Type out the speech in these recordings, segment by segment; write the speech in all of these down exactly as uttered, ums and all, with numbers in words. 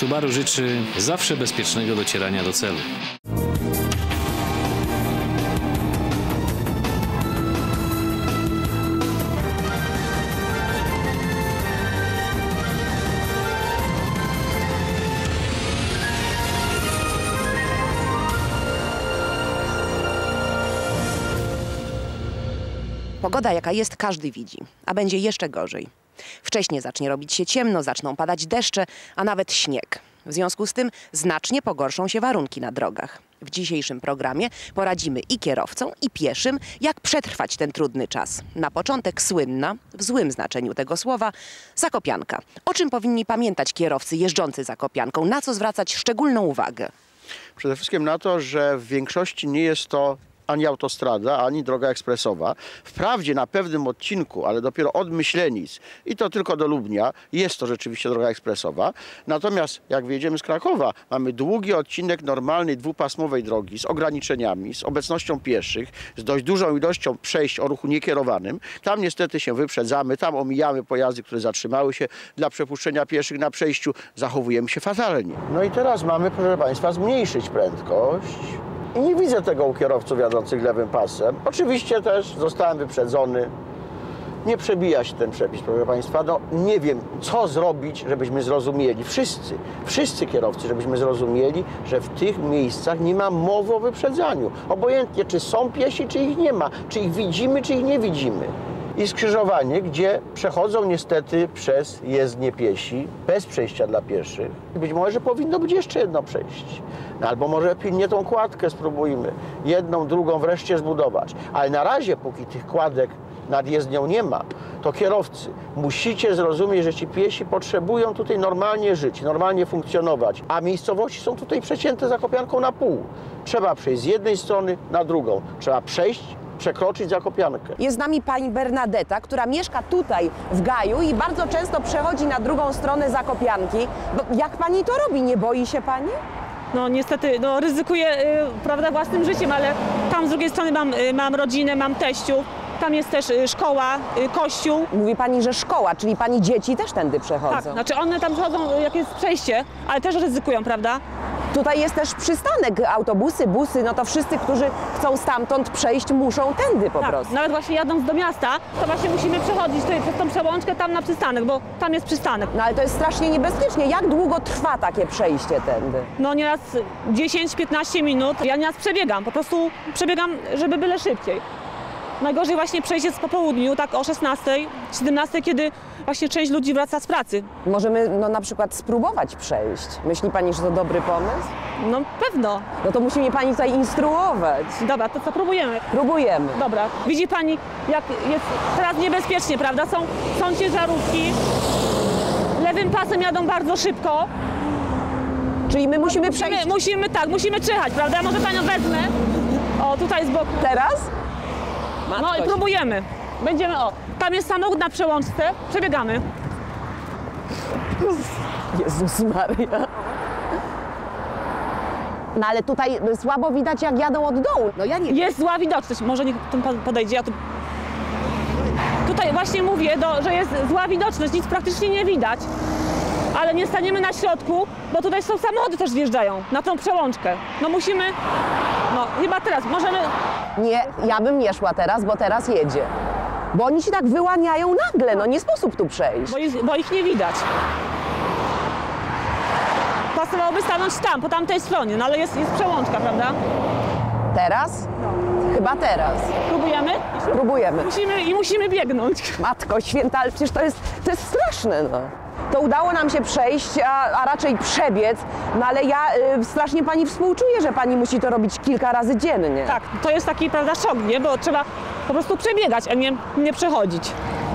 Subaru życzy zawsze bezpiecznego docierania do celu. Pogoda jaka jest, każdy widzi, a będzie jeszcze gorzej. Wcześniej zacznie robić się ciemno, zaczną padać deszcze, a nawet śnieg. W związku z tym znacznie pogorszą się warunki na drogach. W dzisiejszym programie poradzimy i kierowcom, i pieszym, jak przetrwać ten trudny czas. Na początek słynna, w złym znaczeniu tego słowa, zakopianka. O czym powinni pamiętać kierowcy jeżdżący zakopianką, na co zwracać szczególną uwagę? Przede wszystkim na to, że w większości nie jest to ani autostrada, ani droga ekspresowa. Wprawdzie na pewnym odcinku, ale dopiero od Myślenic i to tylko do Lubnia, jest to rzeczywiście droga ekspresowa. Natomiast jak wyjedziemy z Krakowa, mamy długi odcinek normalnej dwupasmowej drogi z ograniczeniami, z obecnością pieszych, z dość dużą ilością przejść o ruchu niekierowanym. Tam niestety się wyprzedzamy, tam omijamy pojazdy, które zatrzymały się dla przepuszczenia pieszych na przejściu. Zachowujemy się fatalnie. No i teraz mamy, proszę Państwa, zmniejszyć prędkość. I nie widzę tego u kierowców jadących lewym pasem. Oczywiście też zostałem wyprzedzony. Nie przebija się ten przepis, proszę Państwa. No nie wiem, co zrobić, żebyśmy zrozumieli. Wszyscy, wszyscy kierowcy, żebyśmy zrozumieli, że w tych miejscach nie ma mowy o wyprzedzaniu. Obojętnie, czy są piesi, czy ich nie ma. Czy ich widzimy, czy ich nie widzimy. I skrzyżowanie, gdzie przechodzą niestety przez jezdnię piesi, bez przejścia dla pieszych. Być może powinno być jeszcze jedno przejście. No, albo może pilnie tą kładkę spróbujmy, jedną, drugą wreszcie zbudować. Ale na razie, póki tych kładek nad jezdnią nie ma, to kierowcy, musicie zrozumieć, że ci piesi potrzebują tutaj normalnie żyć, normalnie funkcjonować, a miejscowości są tutaj przecięte zakopianką na pół. Trzeba przejść z jednej strony na drugą. Trzeba przejść, przekroczyć zakopiankę. Jest z nami pani Bernadetta, która mieszka tutaj w Gaju i bardzo często przechodzi na drugą stronę zakopianki. Bo jak pani to robi? Nie boi się pani? No niestety, no, ryzykuję y, prawda, własnym życiem, ale tam z drugiej strony mam, y, mam rodzinę, mam teściów. Tam jest też y, szkoła, y, kościół. Mówi pani, że szkoła, czyli pani dzieci też tędy przechodzą. Tak, znaczy one tam przechodzą, jak jest przejście, ale też ryzykują, prawda? Tutaj jest też przystanek, autobusy, busy, no to wszyscy, którzy chcą stamtąd przejść, muszą tędy po tak, prostu. Nawet właśnie jadąc do miasta, to właśnie musimy przechodzić tutaj przez tą przełączkę tam na przystanek, bo tam jest przystanek. No ale to jest strasznie niebezpiecznie. Jak długo trwa takie przejście tędy? No nieraz dziesięć piętnaście minut. Ja nieraz przebiegam, po prostu przebiegam, żeby byle szybciej. Najgorzej właśnie przejść jest po południu, tak o szesnastej, siedemnastej, kiedy właśnie część ludzi wraca z pracy. Możemy no, na przykład spróbować przejść. Myśli pani, że to dobry pomysł? No pewno. No to musi mnie pani tutaj instruować. Dobra, to co, próbujemy? Próbujemy. Dobra. Widzi pani, jak jest teraz niebezpiecznie, prawda? Są, są ciężarówki, lewym pasem jadą bardzo szybko. Czyli my musimy musimy, przejść... musimy, tak, musimy przejechać, prawda? Może panią wezmę. O, tutaj z boku. Teraz? No i próbujemy. Będziemy, o, tam jest samochód na przełączce, przebiegamy. Jezus Maria. No ale tutaj słabo widać, jak jadą od dołu. No ja nie Jest zła widoczność, może niech pan podejdzie, ja tu... Tutaj właśnie mówię, do, że jest zła widoczność, nic praktycznie nie widać. Ale nie staniemy na środku, bo tutaj są samochody też wjeżdżają na tą przełączkę. No musimy, no chyba teraz, możemy... Nie, ja bym nie szła teraz, bo teraz jedzie. Bo oni się tak wyłaniają nagle, no nie sposób tu przejść. Bo, jest, bo ich nie widać. Pasowałoby stanąć tam, po tamtej stronie, no ale jest, jest przełączka, prawda? Teraz? Chyba teraz. Próbujemy? Próbujemy. Musimy i musimy biegnąć. Matko święta, ale przecież to jest, to jest straszne, no. To udało nam się przejść, a, a raczej przebiec, no ale ja y, strasznie pani współczuję, że pani musi to robić kilka razy dziennie. Tak, to jest taki, prawda, szok, nie? Bo trzeba po prostu przebiegać, a nie, nie przechodzić.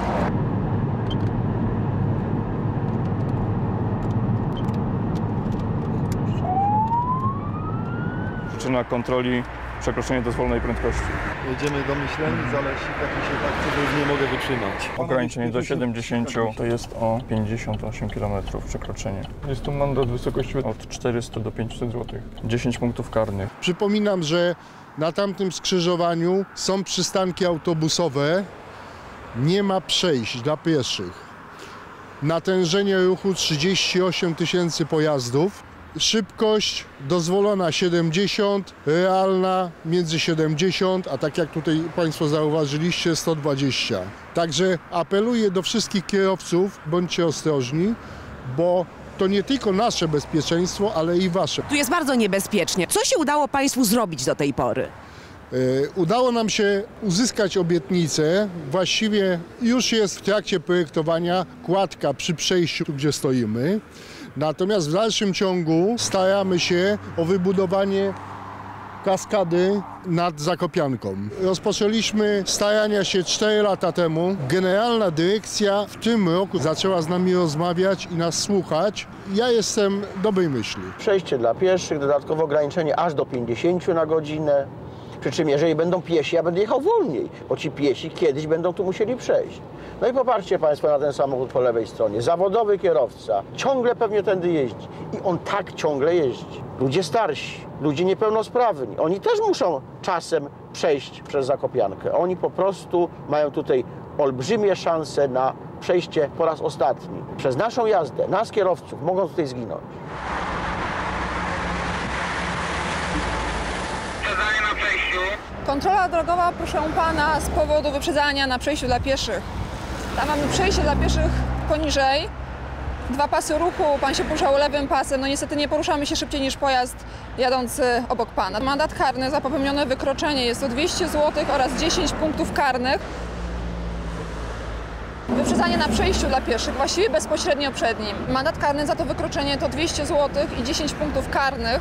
Przyczyna kontroli przekroczenie dozwolonej prędkości. Jedziemy do Myślenic, ale taki się tak czegoś nie mogę wytrzymać. Ograniczenie do siedemdziesięciu to jest o pięćdziesiąt osiem kilometrów przekroczenie. Jest tu mandat w wysokości od czterystu do pięciuset złotych. dziesięć punktów karnych. Przypominam, że na tamtym skrzyżowaniu są przystanki autobusowe, nie ma przejść dla pieszych. natężenie ruchu trzydzieści osiem tysięcy pojazdów, szybkość dozwolona siedemdziesiąt, realna między siedemdziesiąt, a tak jak tutaj Państwo zauważyliście, sto dwadzieścia. Także apeluję do wszystkich kierowców, bądźcie ostrożni, bo to nie tylko nasze bezpieczeństwo, ale i wasze. Tu jest bardzo niebezpiecznie. Co się udało Państwu zrobić do tej pory? Udało nam się uzyskać obietnicę. Właściwie już jest w trakcie projektowania kładka przy przejściu, tu gdzie stoimy. Natomiast w dalszym ciągu staramy się o wybudowanie kaskady nad Zakopianką. Rozpoczęliśmy starania się cztery lata temu. Generalna dyrekcja w tym roku zaczęła z nami rozmawiać i nas słuchać. Ja jestem dobrej myśli. Przejście dla pieszych, dodatkowo ograniczenie aż do pięćdziesięciu na godzinę. Przy czym jeżeli będą piesi, ja będę jechał wolniej, bo ci piesi kiedyś będą tu musieli przejść. No i popatrzcie Państwo na ten samochód po lewej stronie. Zawodowy kierowca, ciągle pewnie tędy jeździ. I on tak ciągle jeździ. Ludzie starsi, ludzie niepełnosprawni, oni też muszą czasem przejść przez Zakopiankę. Oni po prostu mają tutaj olbrzymie szanse na przejście po raz ostatni. Przez naszą jazdę, nas kierowców, mogą tutaj zginąć. Kontrola drogowa, proszę pana, z powodu wyprzedzania na przejściu dla pieszych. Tam mamy przejście dla pieszych poniżej, dwa pasy ruchu, pan się poruszał lewym pasem, no niestety nie poruszamy się szybciej niż pojazd jadący obok pana. Mandat karny za popełnione wykroczenie jest to dwieście złotych oraz dziesięć punktów karnych. Wyprzedzanie na przejściu dla pieszych, właściwie bezpośrednio przed nim. Mandat karny za to wykroczenie to dwieście złotych i dziesięć punktów karnych.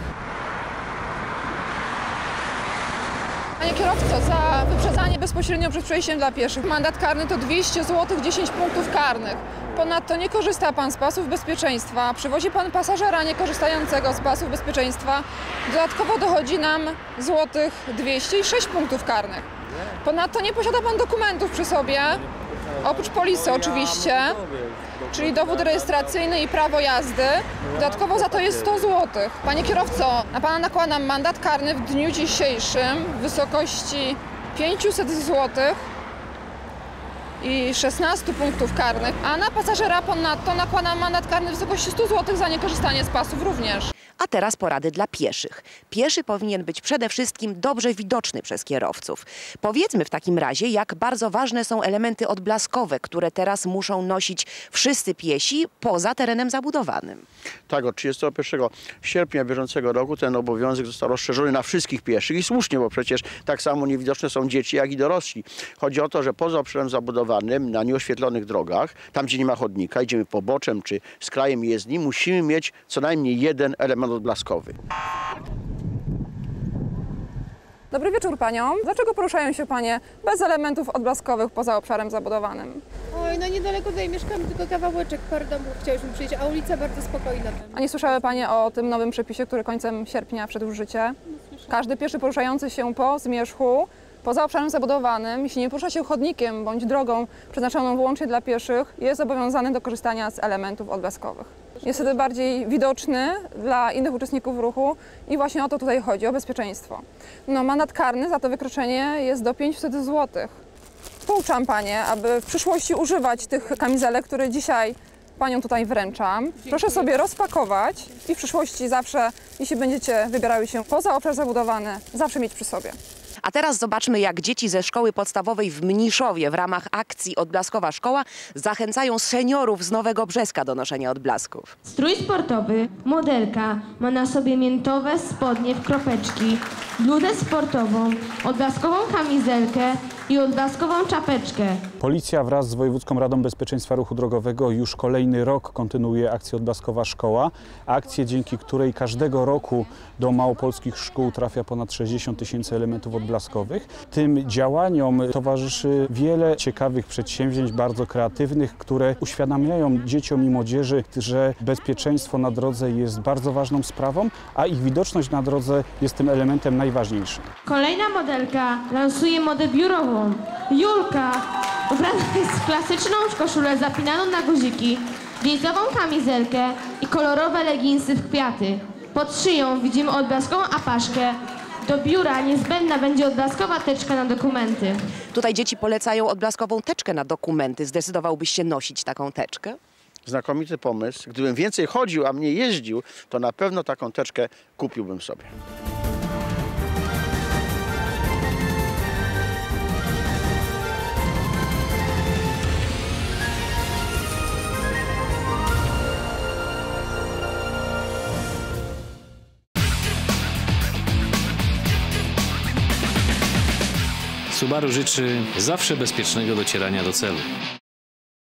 Panie kierowco, za wyprzedzanie bezpośrednio przed przejściem dla pieszych mandat karny to dwieście złotych, dziesięć punktów karnych. Ponadto nie korzysta pan z pasów bezpieczeństwa, przywozi pan pasażera niekorzystającego z pasów bezpieczeństwa. Dodatkowo dochodzi nam złotych dwieście i sześć punktów karnych. Ponadto nie posiada pan dokumentów przy sobie, oprócz polisy oczywiście, czyli dowód rejestracyjny i prawo jazdy. Dodatkowo za to jest sto złotych. Panie kierowco, na pana nakładam mandat karny w dniu dzisiejszym w wysokości pięćset złotych i szesnaście punktów karnych, a na pasażera ponadto nakładam mandat karny w wysokości stu złotych za niekorzystanie z pasów również. A teraz porady dla pieszych. Pieszy powinien być przede wszystkim dobrze widoczny przez kierowców. Powiedzmy w takim razie, jak bardzo ważne są elementy odblaskowe, które teraz muszą nosić wszyscy piesi poza terenem zabudowanym. Tak, od trzydziestego pierwszego sierpnia bieżącego roku ten obowiązek został rozszerzony na wszystkich pieszych i słusznie, bo przecież tak samo niewidoczne są dzieci, jak i dorośli. Chodzi o to, że poza obszarem zabudowanym, na nieoświetlonych drogach, tam gdzie nie ma chodnika, idziemy poboczem czy z krajem jezdni, musimy mieć co najmniej jeden element odblaskowy. Dobry wieczór paniom. Dlaczego poruszają się panie bez elementów odblaskowych poza obszarem zabudowanym? Oj, no niedaleko tutaj mieszkamy, tylko kawałeczek, parę domów chciałyśmy przyjść, a ulica bardzo spokojna. A nie słyszały panie o tym nowym przepisie, który końcem sierpnia wszedł w życie? Każdy pieszy poruszający się po zmierzchu poza obszarem zabudowanym, jeśli nie porusza się chodnikiem bądź drogą przeznaczoną wyłącznie dla pieszych, jest zobowiązany do korzystania z elementów odblaskowych. Jest wtedy bardziej widoczny dla innych uczestników ruchu i właśnie o to tutaj chodzi, o bezpieczeństwo. No, mandat karny za to wykroczenie jest do pięćset złotych. Pouczam panie, aby w przyszłości używać tych kamizelek, które dzisiaj panią tutaj wręczam. Dziękuję. Proszę sobie rozpakować i w przyszłości zawsze, jeśli będziecie wybierały się poza obszar zabudowany, zawsze mieć przy sobie. A teraz zobaczmy, jak dzieci ze szkoły podstawowej w Mniszowie w ramach akcji Odblaskowa Szkoła zachęcają seniorów z Nowego Brzeska do noszenia odblasków. Strój sportowy, modelka ma na sobie miętowe spodnie w kropeczki, bluzę sportową, odblaskową kamizelkę i odblaskową czapeczkę. Policja wraz z Wojewódzką Radą Bezpieczeństwa Ruchu Drogowego już kolejny rok kontynuuje akcję Odblaskowa Szkoła. Akcję, dzięki której każdego roku do małopolskich szkół trafia ponad sześćdziesiąt tysięcy elementów odblaskowych. Tym działaniom towarzyszy wiele ciekawych przedsięwzięć, bardzo kreatywnych, które uświadamiają dzieciom i młodzieży, że bezpieczeństwo na drodze jest bardzo ważną sprawą, a ich widoczność na drodze jest tym elementem najważniejszym. Kolejna modelka lansuje modę biurową. Julka ubrana jest w klasyczną koszulę zapinaną na guziki, jeansową kamizelkę i kolorowe leginsy w kwiaty. Pod szyją widzimy odblaskową apaszkę. Do biura niezbędna będzie odblaskowa teczka na dokumenty. Tutaj dzieci polecają odblaskową teczkę na dokumenty. Zdecydowałbyś się nosić taką teczkę? Znakomity pomysł. Gdybym więcej chodził, a mniej jeździł, to na pewno taką teczkę kupiłbym sobie. Subaru życzy zawsze bezpiecznego docierania do celu.